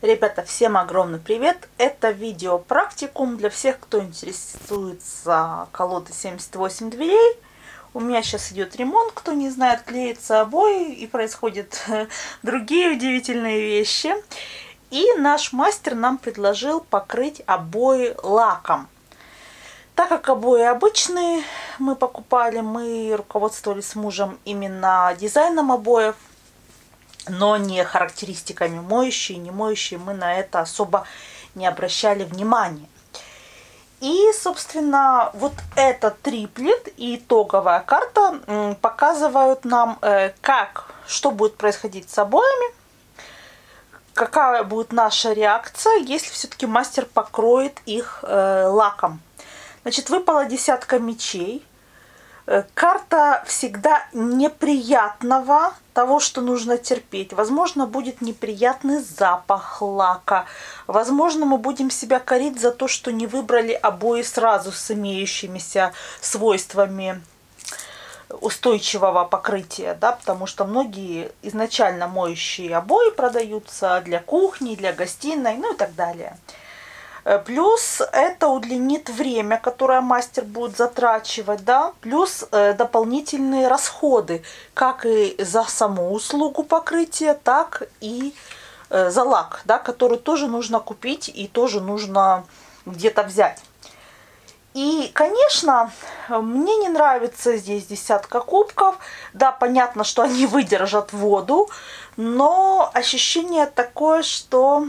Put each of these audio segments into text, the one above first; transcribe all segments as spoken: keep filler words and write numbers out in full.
Ребята, всем огромный привет! Это видео практикум для всех, кто интересуется колодой семьдесят восемь дверей. У меня сейчас идет ремонт, кто не знает, клеятся обои и происходят другие удивительные вещи. И наш мастер нам предложил покрыть обои лаком. Так как обои обычные мы покупали, мы руководствовались с мужем именно дизайном обоев, но не характеристиками моющие, не моющие, мы на это особо не обращали внимания. И, собственно, вот этот триплет и итоговая карта показывают нам, как, что будет происходить с обоями, какая будет наша реакция, если все-таки мастер покроет их лаком. Значит, выпала десятка мечей. Карта всегда неприятного, того, что нужно терпеть. Возможно, будет неприятный запах лака. Возможно, мы будем себя корить за то, что не выбрали обои сразу с имеющимися свойствами устойчивого покрытия, да, потому что многие изначально моющие обои продаются для кухни, для гостиной, ну и так далее. Плюс это удлинит время, которое мастер будет затрачивать, да, плюс э, дополнительные расходы, как и за саму услугу покрытия, так и э, за лак, да, который тоже нужно купить и тоже нужно где-то взять. И, конечно, мне не нравится здесь десятка кубков. Да, понятно, что они выдержат воду, но ощущение такое, что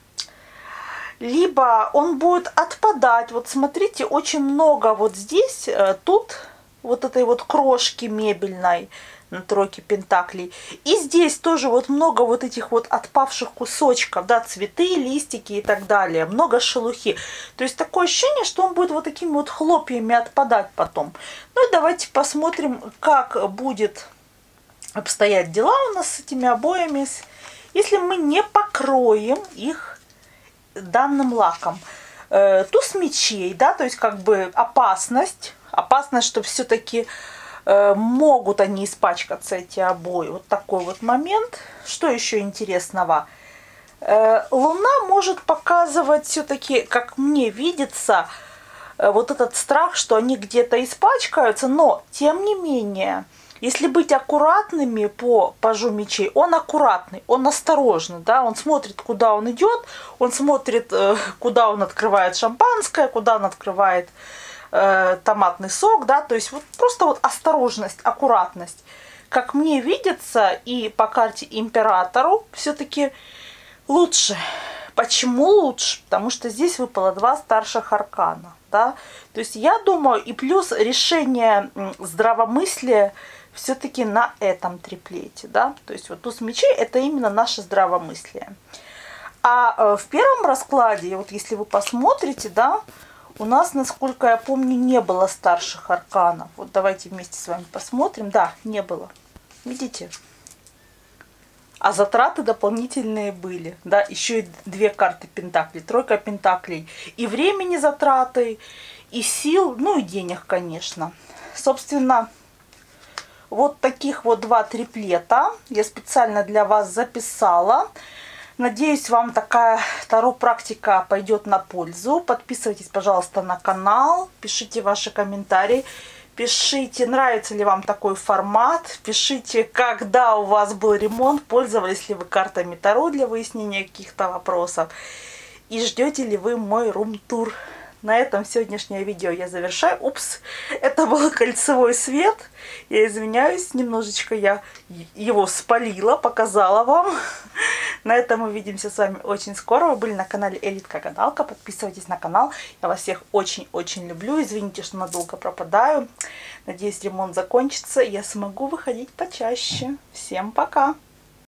либо он будет отпадать. Вот смотрите, очень много вот здесь, тут вот этой вот крошки мебельной на тройке пентаклей. И здесь тоже вот много вот этих вот отпавших кусочков, да, цветы, листики и так далее. Много шелухи. То есть такое ощущение, что он будет вот такими вот хлопьями отпадать потом. Ну и давайте посмотрим, как будет обстоять дела у нас с этими обоями, если мы не покроем их данным лаком. Э, туз мечей, да, то есть как бы опасность, опасность, что все-таки э, могут они испачкаться, эти обои. Вот такой вот момент. Что еще интересного? Э, Луна может показывать все-таки, как мне видится, э, вот этот страх, что они где-то испачкаются, но тем не менее, если быть аккуратными по пажу мечей, он аккуратный, он осторожный, да, он смотрит, куда он идет, он смотрит, куда он открывает шампанское, куда он открывает э, томатный сок, да, то есть вот просто вот осторожность, аккуратность. Как мне видится, и по карте императору все-таки лучше. Почему лучше? Потому что здесь выпало два старших аркана, да, то есть я думаю, и плюс решение здравомыслия все-таки на этом триплете, да, то есть вот туз мечей это именно наше здравомыслие. А в первом раскладе, вот если вы посмотрите, да, у нас, насколько я помню, не было старших арканов. Вот давайте вместе с вами посмотрим. Да, не было. Видите? А затраты дополнительные были, да, еще и две карты пентаклей, тройка пентаклей. И времени затраты, и сил, ну и денег, конечно. Собственно, вот таких вот два триплета я специально для вас записала. Надеюсь, вам такая таро-практика пойдет на пользу. Подписывайтесь, пожалуйста, на канал, пишите ваши комментарии, пишите, нравится ли вам такой формат, пишите, когда у вас был ремонт, пользовались ли вы картами таро для выяснения каких-то вопросов и ждете ли вы мой рум-тур. На этом сегодняшнее видео я завершаю. Упс, это был кольцевой свет. Я извиняюсь, немножечко я его спалила, показала вам. На этом мы увидимся с вами очень скоро. Вы были на канале Элитка Гадалка. Подписывайтесь на канал. Я вас всех очень-очень люблю. Извините, что надолго пропадаю. Надеюсь, ремонт закончится, и я смогу выходить почаще. Всем пока!